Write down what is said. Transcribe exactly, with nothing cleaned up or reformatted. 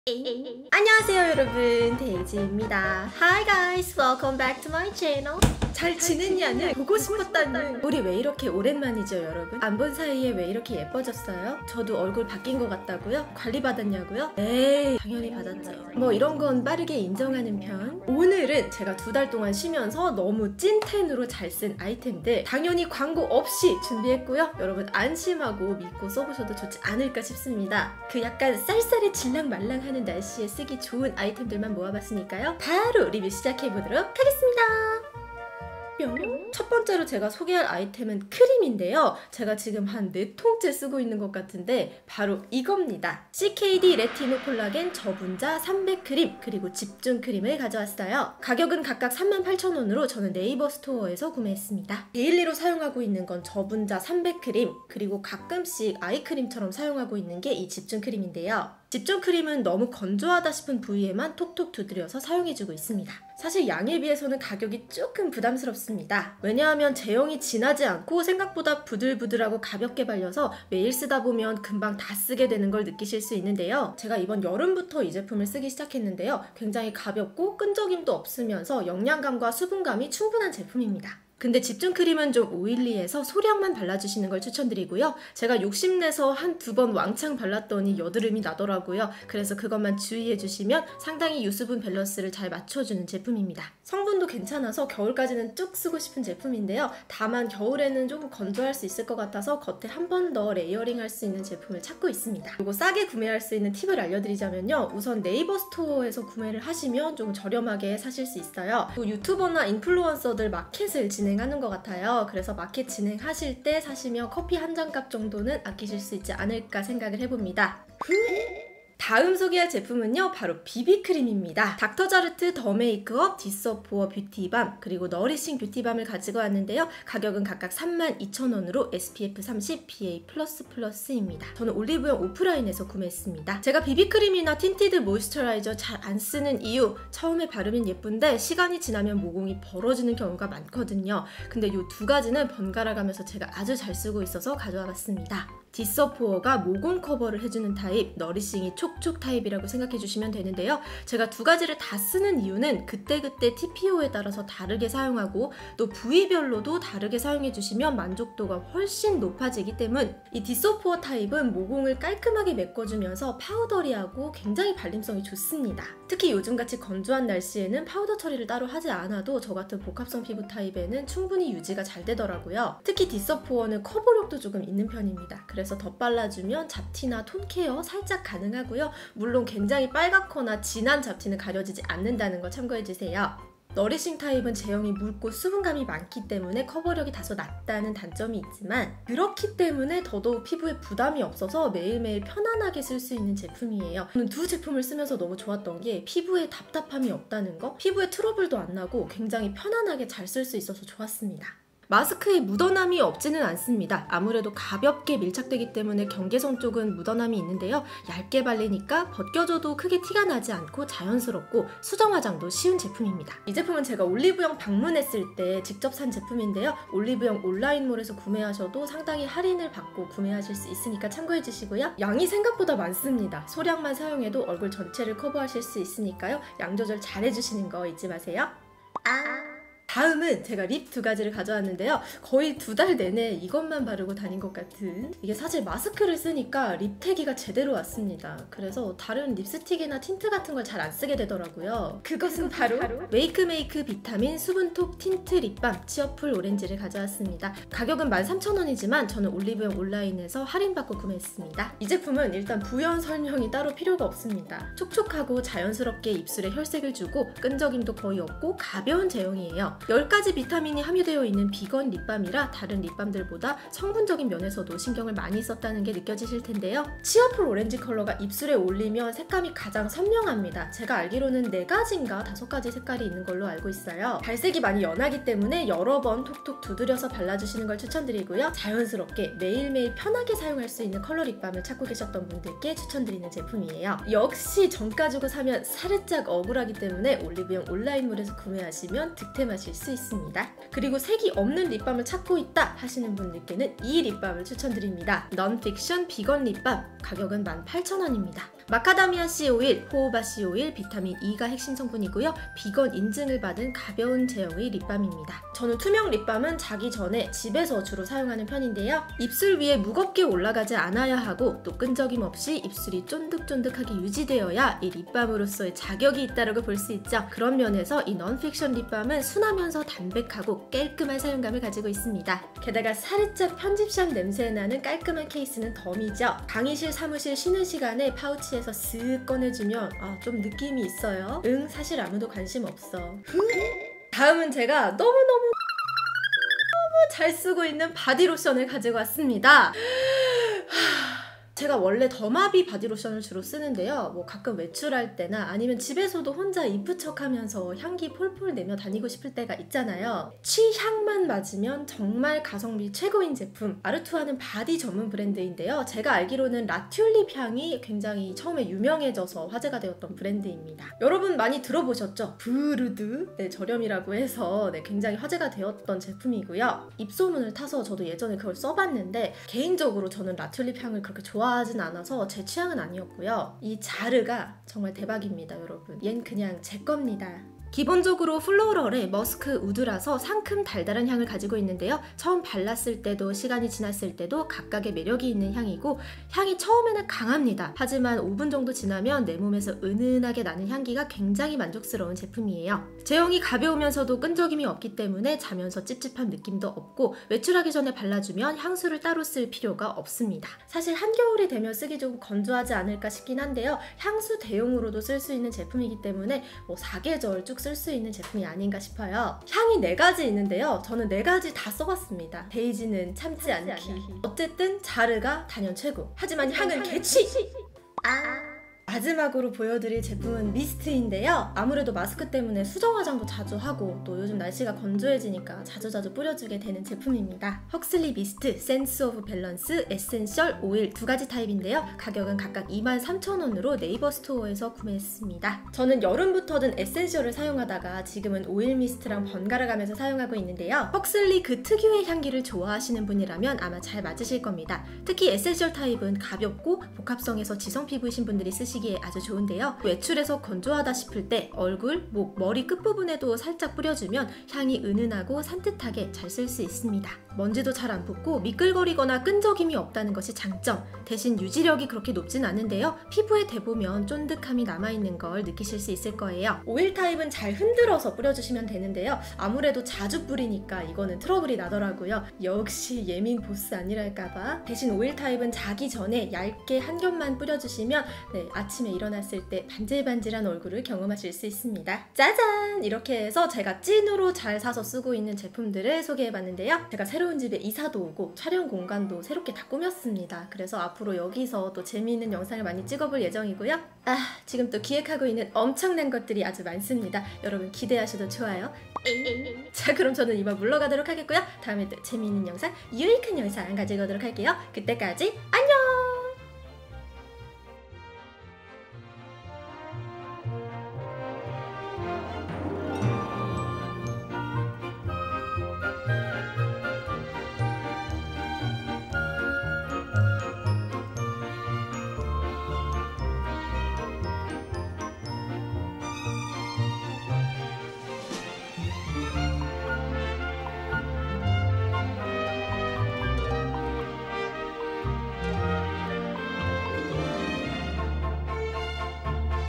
에이. 안녕하세요 여러분, 데이지입니다. Hi guys, welcome back to my channel. 잘 지냈냐는 보고 싶었다는 우리 왜 이렇게 오랜만이죠 여러분? 안 본 사이에 왜 이렇게 예뻐졌어요? 저도 얼굴 바뀐 것 같다고요? 관리 받았냐고요? 에이, 당연히 받았죠. 뭐 이런 건 빠르게 인정하는 편. 오늘은 제가 두 달 동안 쉬면서 너무 찐텐으로 잘 쓴 아이템들 당연히 광고 없이 준비했고요. 여러분 안심하고 믿고 써보셔도 좋지 않을까 싶습니다. 그 약간 쌀쌀해 질랑말랑하는 날씨에 쓰기 좋은 아이템들만 모아봤으니까요. 바로 리뷰 시작해보도록 하겠습니다. 첫 번째로 제가 소개할 아이템은 크림인데요. 제가 지금 한 네 통째 쓰고 있는 것 같은데 바로 이겁니다. 씨케이디 레티노 콜라겐 저분자 삼백 크림 그리고 집중 크림을 가져왔어요. 가격은 각각 삼만 팔천 원으로 저는 네이버 스토어에서 구매했습니다. 데일리로 사용하고 있는 건 저분자 삼백 크림 그리고 가끔씩 아이크림처럼 사용하고 있는 게 이 집중 크림인데요. 집중 크림은 너무 건조하다 싶은 부위에만 톡톡 두드려서 사용해주고 있습니다. 사실 양에 비해서는 가격이 조금 부담스럽습니다. 왜냐하면 제형이 진하지 않고 생각보다 부들부들하고 가볍게 발려서 매일 쓰다 보면 금방 다 쓰게 되는 걸 느끼실 수 있는데요. 제가 이번 여름부터 이 제품을 쓰기 시작했는데요. 굉장히 가볍고 끈적임도 없으면서 영양감과 수분감이 충분한 제품입니다. 근데 집중 크림은 좀 오일리해서 소량만 발라주시는 걸 추천드리고요. 제가 욕심내서 한 두 번 왕창 발랐더니 여드름이 나더라고요. 그래서 그것만 주의해주시면 상당히 유수분 밸런스를 잘 맞춰주는 제품입니다. 성분도 괜찮아서 겨울까지는 쭉 쓰고 싶은 제품인데요. 다만 겨울에는 조금 건조할 수 있을 것 같아서 겉에 한 번 더 레이어링할 수 있는 제품을 찾고 있습니다. 그리고 싸게 구매할 수 있는 팁을 알려드리자면요. 우선 네이버 스토어에서 구매를 하시면 좀 저렴하게 사실 수 있어요. 또 유튜버나 인플루언서들 마켓을 진행 하는 것 같아요. 그래서 마켓 진행하실 때 사시면 커피 한 잔 값 정도는 아끼실 수 있지 않을까 생각을 해봅니다. 다음 소개할 제품은요 바로 비비크림입니다. 닥터자르트 더 메이크업, 디서포어 뷰티밤 그리고 너리싱 뷰티밤을 가지고 왔는데요. 가격은 각각 삼만 이천 원으로 에스피에프 삼십 피에이 플러스 플러스입니다. 저는 올리브영 오프라인에서 구매했습니다. 제가 비비크림이나 틴티드 모이스처라이저 잘 안 쓰는 이유, 처음에 바르면 예쁜데 시간이 지나면 모공이 벌어지는 경우가 많거든요. 근데 이 두 가지는 번갈아 가면서 제가 아주 잘 쓰고 있어서 가져와 봤습니다. 디서포어가 모공 커버를 해주는 타입, 너리싱이 촉촉 타입이라고 생각해주시면 되는데요. 제가 두 가지를 다 쓰는 이유는 그때그때 티피오에 따라서 다르게 사용하고 또 부위별로도 다르게 사용해주시면 만족도가 훨씬 높아지기 때문 이 디서포어 타입은 모공을 깔끔하게 메꿔주면서 파우더리하고 굉장히 발림성이 좋습니다. 특히 요즘같이 건조한 날씨에는 파우더 처리를 따로 하지 않아도 저 같은 복합성 피부 타입에는 충분히 유지가 잘 되더라고요. 특히 디서포어는 커버력도 조금 있는 편입니다. 그래서 덧발라주면 잡티나 톤 케어 살짝 가능하고요. 물론 굉장히 빨갛거나 진한 잡티는 가려지지 않는다는 거 참고해주세요. 너리싱 타입은 제형이 묽고 수분감이 많기 때문에 커버력이 다소 낮다는 단점이 있지만 그렇기 때문에 더더욱 피부에 부담이 없어서 매일매일 편안하게 쓸 수 있는 제품이에요. 저는 두 제품을 쓰면서 너무 좋았던 게 피부에 답답함이 없다는 거, 피부에 트러블도 안 나고 굉장히 편안하게 잘 쓸 수 있어서 좋았습니다. 마스크에 묻어남이 없지는 않습니다. 아무래도 가볍게 밀착되기 때문에 경계선 쪽은 묻어남이 있는데요. 얇게 발리니까 벗겨져도 크게 티가 나지 않고 자연스럽고 수정 화장도 쉬운 제품입니다. 이 제품은 제가 올리브영 방문했을 때 직접 산 제품인데요. 올리브영 온라인몰에서 구매하셔도 상당히 할인을 받고 구매하실 수 있으니까 참고해 주시고요. 양이 생각보다 많습니다. 소량만 사용해도 얼굴 전체를 커버하실 수 있으니까요. 양 조절 잘 해주시는 거 잊지 마세요. 아... 다음은 제가 립 두 가지를 가져왔는데요. 거의 두 달 내내 이것만 바르고 다닌 것 같은, 이게 사실 마스크를 쓰니까 립태기가 제대로 왔습니다. 그래서 다른 립스틱이나 틴트 같은 걸 잘 안 쓰게 되더라고요. 그것은 바로, 바로 메이크메이크 비타민 수분톡 틴트 립밤 치어풀 오렌지를 가져왔습니다. 가격은 만 삼천 원이지만 저는 올리브영 온라인에서 할인받고 구매했습니다. 이 제품은 일단 부연 설명이 따로 필요가 없습니다. 촉촉하고 자연스럽게 입술에 혈색을 주고 끈적임도 거의 없고 가벼운 제형이에요. 열 가지 비타민이 함유되어 있는 비건 립밤이라 다른 립밤들보다 성분적인 면에서도 신경을 많이 썼다는 게 느껴지실 텐데요. 치어풀 오렌지 컬러가 입술에 올리면 색감이 가장 선명합니다. 제가 알기로는 네 가지인가 다섯 가지 색깔이 있는 걸로 알고 있어요. 발색이 많이 연하기 때문에 여러 번 톡톡 두드려서 발라주시는 걸 추천드리고요. 자연스럽게 매일매일 편하게 사용할 수 있는 컬러 립밤을 찾고 계셨던 분들께 추천드리는 제품이에요. 역시 정가 주고 사면 살짝 억울하기 때문에 올리브영 온라인몰에서 구매하시면 득템하실 수 있습니다. 그리고 색이 없는 립밤을 찾고 있다 하시는 분들께는 이 립밤을 추천드립니다. 넌픽션 비건 립밤, 가격은 만 팔천 원입니다. 마카다미아 씨 오일, 호호바 씨 오일, 비타민 E가 핵심 성분이고요. 비건 인증을 받은 가벼운 제형의 립밤입니다. 저는 투명 립밤은 자기 전에 집에서 주로 사용하는 편인데요. 입술 위에 무겁게 올라가지 않아야 하고 또 끈적임 없이 입술이 쫀득쫀득하게 유지되어야 이 립밤으로서의 자격이 있다고 볼 수 있죠. 그런 면에서 이 넌픽션 립밤은 순하면서 담백하고 깔끔한 사용감을 가지고 있습니다. 게다가 살짝 편집샵 냄새 나는 깔끔한 케이스는 덤이죠. 강의실, 사무실 쉬는 시간에 파우치에서 쓱 꺼내주면 아, 좀 느낌이 있어요. 응, 사실 아무도 관심 없어. 다음은 제가 너무너무 너무 잘 쓰고 있는 바디로션을 가지고 왔습니다. 제가 원래 더마비 바디로션을 주로 쓰는데요. 뭐 가끔 외출할 때나 아니면 집에서도 혼자 이쁜 척하면서 향기 폴폴 내며 다니고 싶을 때가 있잖아요. 취향만 맞으면 정말 가성비 최고인 제품, 아르투아는 바디 전문 브랜드인데요. 제가 알기로는 라튤립 향이 굉장히 처음에 유명해져서 화제가 되었던 브랜드입니다. 여러분 많이 들어보셨죠? 브루드, 네, 저렴이라고 해서 네, 굉장히 화제가 되었던 제품이고요. 입소문을 타서 저도 예전에 그걸 써봤는데 개인적으로 저는 라튤립 향을 그렇게 좋아 하진 않아서 제 취향은 아니었고요. 이 자르가 정말 대박입니다, 여러분. 얜 그냥 제 겁니다. 기본적으로 플로럴의 머스크 우드라서 상큼 달달한 향을 가지고 있는데요. 처음 발랐을 때도 시간이 지났을 때도 각각의 매력이 있는 향이고 향이 처음에는 강합니다. 하지만 오 분 정도 지나면 내 몸에서 은은하게 나는 향기가 굉장히 만족스러운 제품이에요. 제형이 가벼우면서도 끈적임이 없기 때문에 자면서 찝찝한 느낌도 없고 외출하기 전에 발라주면 향수를 따로 쓸 필요가 없습니다. 사실 한겨울이 되면 쓰기 좀 건조하지 않을까 싶긴 한데요. 향수 대용으로도 쓸 수 있는 제품이기 때문에 뭐 사계절 쭉 쓸 수 있는 제품이 아닌가 싶어요. 향이 네 가지 있는데요. 저는 네 가지 다 써봤습니다. 데이지는 참지, 참지 않기. 않기. 어쨌든 자르가 단연 최고. 하지만 향은 개취! 아... 마지막으로 보여드릴 제품은 미스트인데요. 아무래도 마스크 때문에 수정 화장도 자주 하고 또 요즘 날씨가 건조해지니까 자주자주 뿌려주게 되는 제품입니다. 헉슬리 미스트, 센스 오브 밸런스, 에센셜, 오일 두 가지 타입인데요. 가격은 각각 이만 삼천 원으로 네이버 스토어에서 구매했습니다. 저는 여름부터는 에센셜을 사용하다가 지금은 오일 미스트랑 번갈아 가면서 사용하고 있는데요. 헉슬리 그 특유의 향기를 좋아하시는 분이라면 아마 잘 맞으실 겁니다. 특히 에센셜 타입은 가볍고 복합성에서 지성 피부이신 분들이 쓰시기 아주 좋은데요. 외출해서 건조하다 싶을 때 얼굴, 목, 머리 끝부분에도 살짝 뿌려주면 향이 은은하고 산뜻하게 잘 쓸 수 있습니다. 먼지도 잘 안 붙고 미끌거리거나 끈적임이 없다는 것이 장점. 대신 유지력이 그렇게 높진 않은데요. 피부에 대보면 쫀득함이 남아있는 걸 느끼실 수 있을 거예요. 오일 타입은 잘 흔들어서 뿌려주시면 되는데요. 아무래도 자주 뿌리니까 이거는 트러블이 나더라고요. 역시 예민 보스 아니랄까봐. 대신 오일 타입은 자기 전에 얇게 한 겹만 뿌려주시면 네, 아침에 일어났을 때 반질반질한 얼굴을 경험하실 수 있습니다. 짜잔! 이렇게 해서 제가 찐으로 잘 사서 쓰고 있는 제품들을 소개해봤는데요. 제가 새로운 집에 이사도 오고 촬영 공간도 새롭게 다 꾸몄습니다. 그래서 앞으로 여기서 또 재미있는 영상을 많이 찍어볼 예정이고요. 아, 지금 또 기획하고 있는 엄청난 것들이 아주 많습니다. 여러분 기대하셔도 좋아요. 자, 그럼 저는 이만 물러가도록 하겠고요. 다음에 또 재미있는 영상, 유익한 영상 가지고 오도록 할게요. 그때까지 안녕!